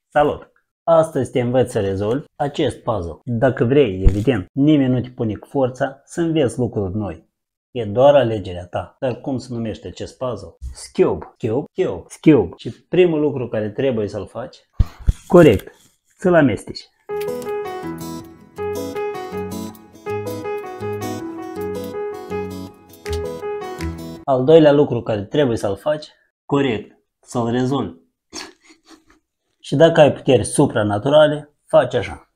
Salut! Astăzi te învăț să rezolvi acest puzzle. Dacă vrei, evident, nimeni nu te pune cu forța să înveți lucruri noi. E doar alegerea ta. Dar cum se numește acest puzzle? Cube, cube, cube, cube. Și primul lucru care trebuie să-l faci, corect, să-l amesteci. Al doilea lucru care trebuie să-l faci, corect, să-l rezolvi. Și dacă ai puteri supranaturale, faci așa.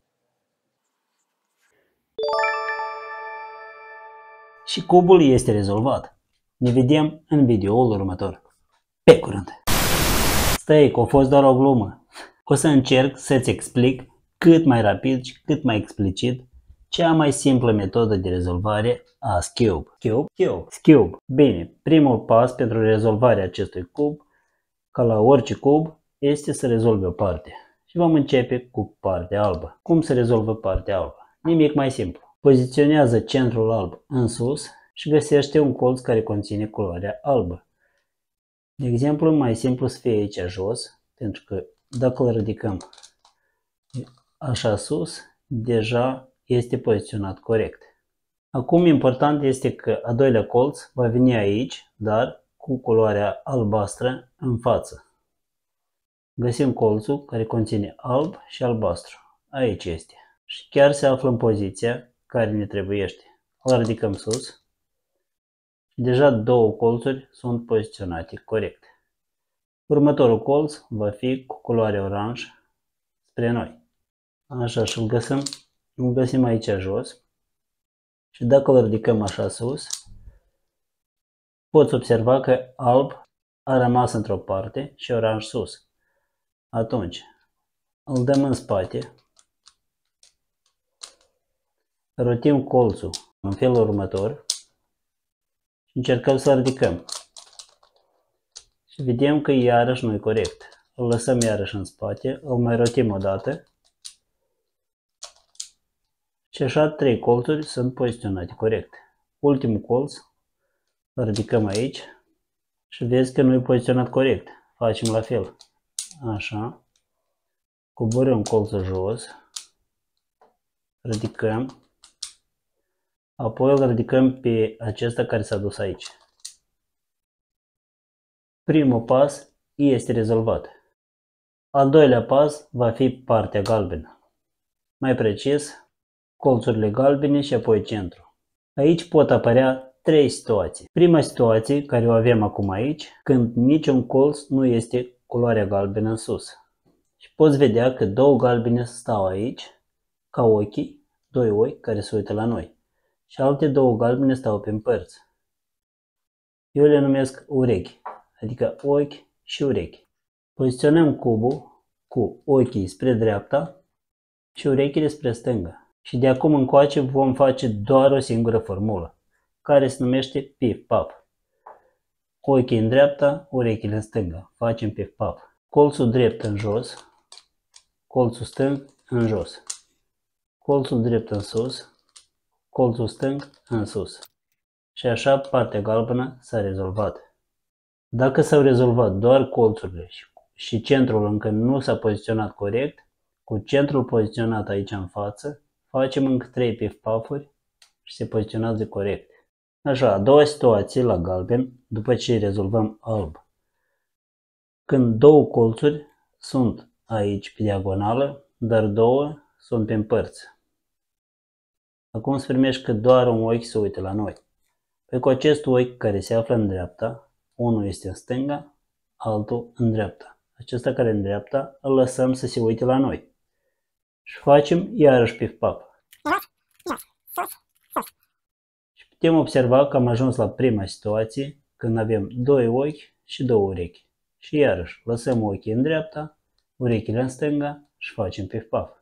Și cubul este rezolvat. Ne vedem în videoul următor. Pe curând! Stai, că a fost doar o glumă. O să încerc să-ți explic cât mai rapid și cât mai explicit cea mai simplă metodă de rezolvare a cube. Cube. Bine, primul pas pentru rezolvarea acestui cub, ca la orice cub, este să rezolvi o parte. Și vom începe cu partea albă. Cum se rezolvă partea albă? Nimic mai simplu. Poziționează centrul alb în sus și găsește un colț care conține culoarea albă. De exemplu, mai simplu să fie aici jos, pentru că dacă îl ridicăm așa sus, deja este poziționat corect. Acum important este că a doilea colț va veni aici, dar cu culoarea albastră în față. Găsim colțul care conține alb și albastru. Aici este. Și chiar se află în poziția care ne trebuiește. Îl ridicăm sus. Și deja două colțuri sunt poziționate corect. Următorul colț va fi cu culoare oranj spre noi. Așa, și îl găsim aici jos. Și dacă îl ridicăm așa sus, poți observa că alb a rămas într-o parte și oranj sus. Atunci, îl dăm în spate, rotim colțul în felul următor și încercăm să ridicăm. Și vedem că iarăși nu e corect. Îl lăsăm iarăși în spate, îl mai rotim o dată și așa trei colțuri sunt poziționate corect. Ultimul colț îl ridicăm aici și vezi că nu e poziționat corect. Facem la fel. Așa. Coborâm colțul jos. Ridicăm. Apoi îl ridicăm pe acesta care s-a dus aici. Primul pas este rezolvat. Al doilea pas va fi partea galbenă. Mai precis, colțurile galbene și apoi centru. Aici pot apărea trei situații. Prima situație, care o avem acum aici, când niciun colț nu este culoarea galbenă în sus. Și poți vedea că două galbene stau aici, ca ochii, doi ochi care se uită la noi. Și alte două galbene stau pe părți. Eu le numesc urechi, adică ochi și urechi. Poziționăm cubul cu ochii spre dreapta și urechile spre stânga. Și de acum încoace vom face doar o singură formulă, care se numește pif-paf. Ochii în dreapta, urechile în stânga. Facem pif-paf. Colțul drept în jos, colțul stâng în jos. Colțul drept în sus, colțul stâng în sus. Și așa partea galbenă s-a rezolvat. Dacă s-au rezolvat doar colțurile și centrul încă nu s-a poziționat corect, cu centrul poziționat aici în față, facem încă 3 pif-pafuri și se poziționează corect. Așa, a doua situație la galben, după ce rezolvăm alb. Când două colțuri sunt aici pe diagonală, dar două sunt pe părți. Acum se primește că doar un ochi se uită la noi. Păi cu acest ochi care se află în dreapta, unul este în stânga, altul în dreapta. Acesta care în dreapta îl lăsăm să se uite la noi. Și facem iarăși pif-paf. Și putem observa că am ajuns la prima situație, când avem doi ochi și două urechi. Și iarăși lăsăm ochii în dreapta, urechile în stânga și facem pif-paf.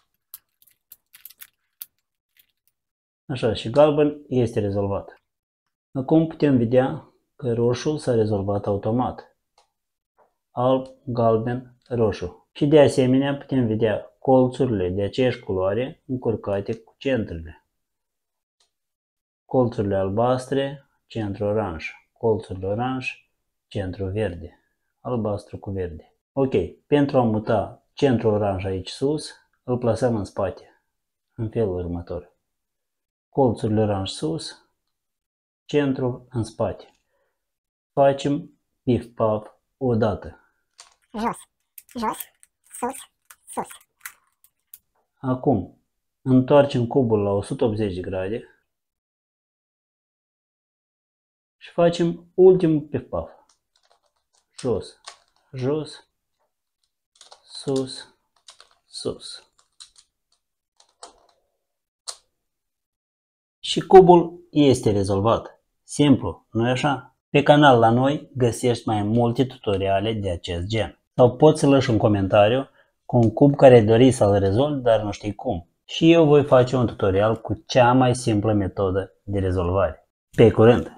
Așa, și galben este rezolvat. Acum putem vedea că roșul s-a rezolvat automat. Alb, galben, roșu. Și de asemenea putem vedea colțurile de aceeași culoare încurcate cu centrele. Colțurile albastre, centru oranj. Colțurile oranj, centru verde. Albastru cu verde. Ok, pentru a muta centrul oranj aici sus, îl plasăm în spate, în felul următor. Colțurile oranj sus, centrul în spate. Facem pif-paf o dată. Jos, jos, sus, sus. Acum, întoarcem cubul la 180 de grade și facem ultimul pif-paf. Jos, jos, sus, sus. Și cubul este rezolvat. Simplu, nu-i așa? Pe canal la noi găsești mai multe tutoriale de acest gen. Sau poți să lași un comentariu cu un cub care dori să-l rezolvi, dar nu știi cum. Și eu voi face un tutorial cu cea mai simplă metodă de rezolvare. Pe curând!